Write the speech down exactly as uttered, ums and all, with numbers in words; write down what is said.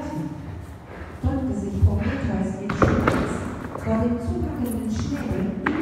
Vergleichen, drückte sich Prometheus in Schmerz vor dem zupackenden Schnee